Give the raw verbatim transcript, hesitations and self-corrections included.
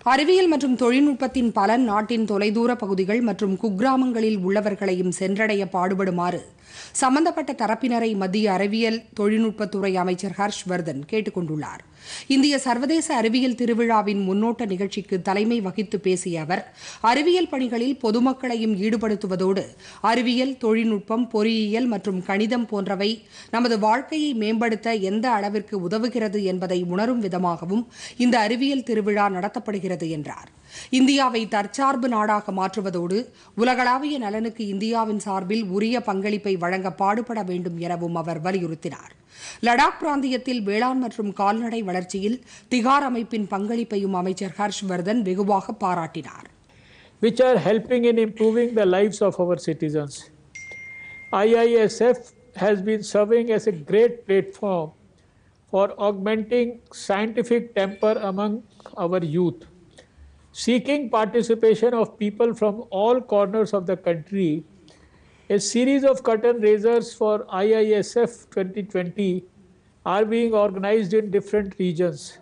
அறிவியல் மற்றும் தொழில்நுட்பத்தின் பலன் நாட்டின் தொலைதூர பகுதிகள் மற்றும் குக்கிராமங்களில் உள்ளவர்களையும் சென்றடைய பாடுபடுமாறு சம்பந்தப்பட்ட தரப்பினரை மத்திய அறிவியல் தொழில்நுட்பத்துறை அமைச்சர் ஹர்ஷ்வர்தன் கேட்டுக் கொண்டுள்ளார். இந்திய சர்வதேச அறிவியல் திருவிழாவின் முன்னோட்ட நிகழ்ச்சிக்கு தலைமை வகித்து பேசிய அவர், அறிவியல் பணிகளில் பொதுமக்களையும் ஈடுபடுத்துவதோடு அறிவியல், தொழில்நுட்பம், பொறியியல் மற்றும் கணிதம் போன்றவை நமது வாழ்க்கையை மேம்படுத்த எந்த அளவிற்கு உதவுகிறது என்பதை உணரும் விதமாகவும் இந்த அறிவியல் திருவிழா நடத்தப்படுகிறது என்றார். இந்தியாவை தற்சார்பு நாடாக மாற்றுவதோடு உலகளாவிய நலனுக்கு இந்தியாவின் சார்பில் உரிய பங்களிப்பை வழங்க பாடுபட வேண்டும் எனவும் அவர் வலியுறுத்தினார். லடாக் பிராந்தியத்தில் வேளாண் மற்றும் கால்நடை வளர்ச்சியில் திகார் அமைப்பின் பங்களிப்பையும் அமைச்சர் ஹர்ஷ்வர்தன் வெகுவாக பாராட்டினார். Which are helping in improving the lives of our citizens. I I S F has been serving as a great platform for augmenting scientific temper among our youth. Seeking participation of people from all corners of the country, a series of curtain raisers for I I S F twenty twenty are being organized in different regions.